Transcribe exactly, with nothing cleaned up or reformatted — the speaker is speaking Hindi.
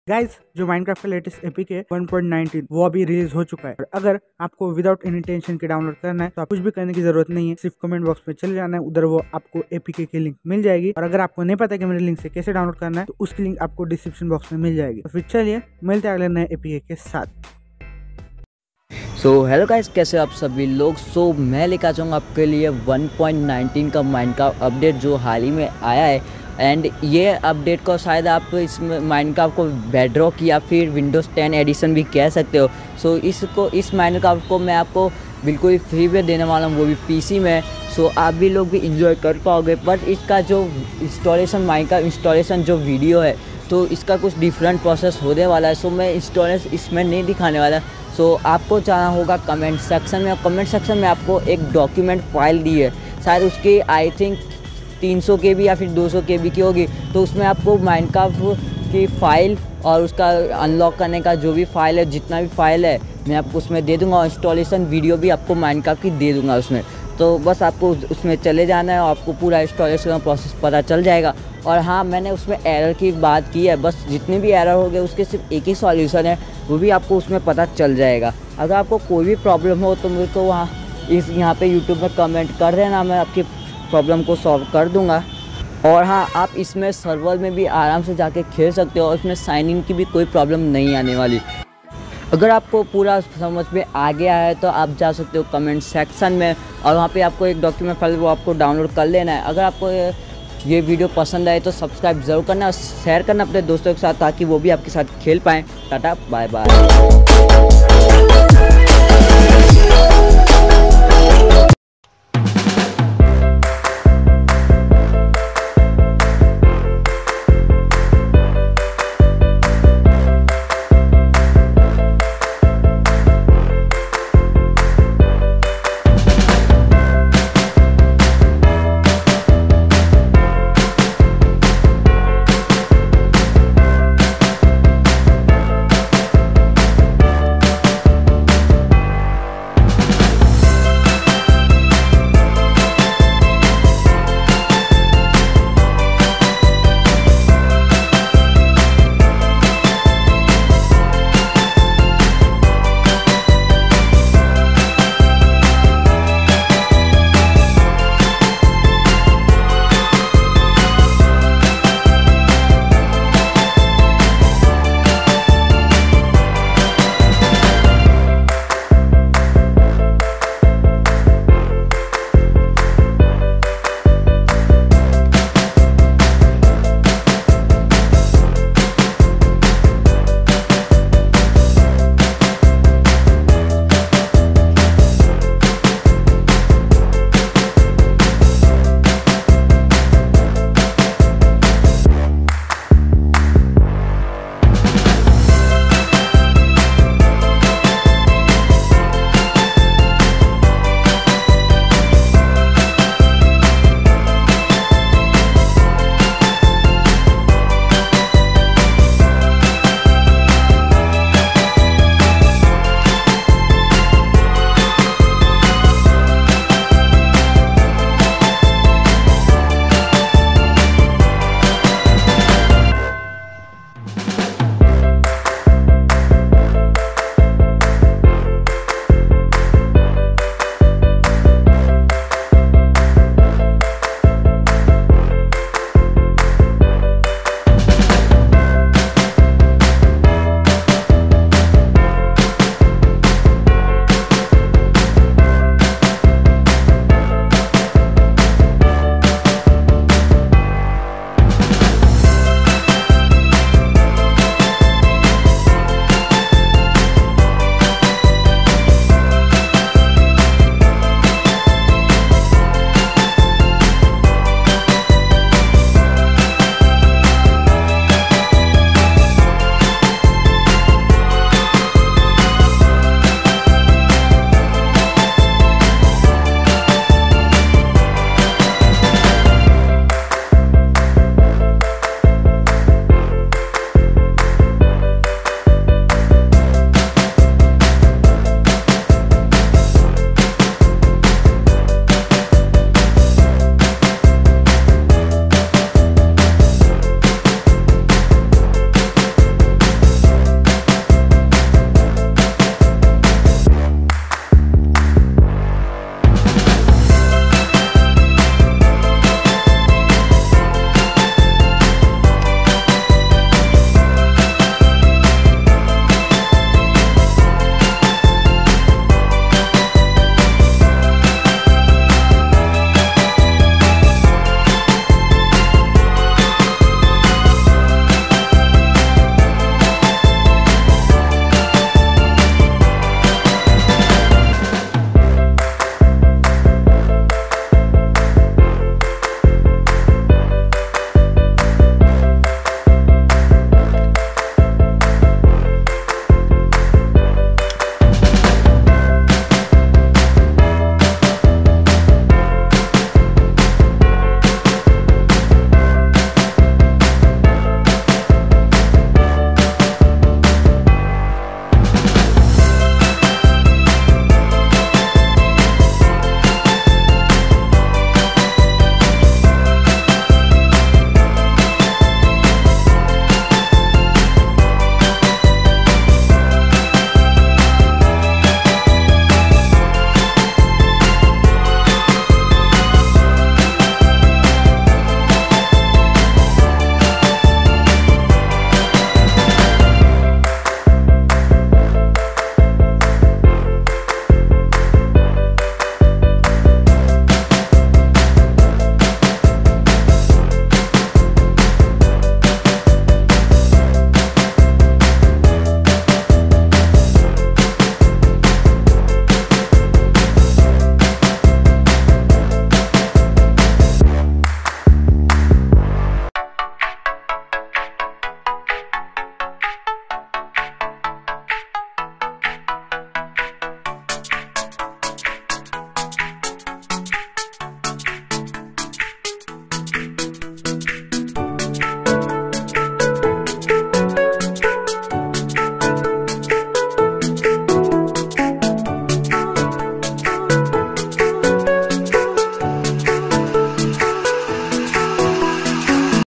गाइस, जो माइनक्राफ्ट का latest APK one point nineteen वो अभी रिलीज हो चुका है। और अगर आपको विदाउट एनी टेंशन के डाउनलोड करना है तो आप कुछ भी करने की जरूरत नहीं है, सिर्फ कमेंट बॉक्स में चले जाना है, उधर वो आपको एपीके की लिंक मिल जाएगी। और अगर आपको नहीं पता कि मेरे लिंक से कैसे डाउनलोड करना है तो उसकी लिंक आपको डिस्क्रिप्शन बॉक्स में मिल जाएगी। तो फिर चलिए मिलते हैं अगले नए एपीके के साथ। सो हेलो गाइस, कैसे आप सभी लोग। सो so, मैं लेकर चाहूँगा आपके लिए वन पॉइंट नाइनटीन का माइनक्राफ्ट अपडेट जो हाल ही में आया है। एंड ये अपडेट को शायद आप इस माइनक्राफ्ट को बेडरॉक या फिर विंडोज़ टेन एडिशन भी कह सकते हो। सो so, इसको इस माइनक्राफ्ट को मैं आपको बिल्कुल फ्री में देने वाला हूँ, वो भी पीसी में। सो so, आप भी लोग भी इंजॉय कर पाओगे। बट इसका जो इंस्टॉलेशन माइनक्राफ्ट इंस्टॉलेशन जो वीडियो है तो इसका कुछ डिफरेंट प्रोसेस होने वाला है। सो so, मैं इंस्टॉलेशन इसमें नहीं दिखाने वाला। सो so, आपको जाना होगा कमेंट सेक्शन में। कमेंट सेक्शन में आपको एक डॉक्यूमेंट फाइल दी है, शायद उसकी आई थिंक तीन सौ के बी या फिर दो सौ के बी की होगी। तो उसमें आपको माइनक्राफ्ट की फ़ाइल और उसका अनलॉक करने का जो भी फाइल है, जितना भी फाइल है मैं आपको उसमें दे दूंगा। इंस्टॉलेशन वीडियो भी आपको माइनक्राफ्ट की दे दूंगा उसमें। तो बस आपको उसमें चले जाना है और आपको पूरा इंस्टॉलेशन का प्रोसेस पता चल जाएगा। और हाँ, मैंने उसमें एरर की बात की है, बस जितने भी एरर हो गए उसके सिर्फ एक ही सॉल्यूशन है, वो भी आपको उसमें पता चल जाएगा। अगर आपको कोई भी प्रॉब्लम हो तो मेरे को वहाँ इस यहाँ पे यूट्यूब में कमेंट कर देना, मैं आपकी प्रॉब्लम को सॉल्व कर दूंगा। और हाँ, आप इसमें सर्वर में भी आराम से जाके खेल सकते हो और इसमें साइन इन की भी कोई प्रॉब्लम नहीं आने वाली। अगर आपको पूरा समझ में आ गया है तो आप जा सकते हो कमेंट सेक्शन में और वहाँ पे आपको एक डॉक्यूमेंट फाइल वो आपको डाउनलोड कर लेना है। अगर आपको ये वीडियो पसंद आए तो सब्सक्राइब ज़रूर करना और शेयर करना अपने दोस्तों के साथ, ताकि वो भी आपके साथ खेल पाएँ। Tata bye bye.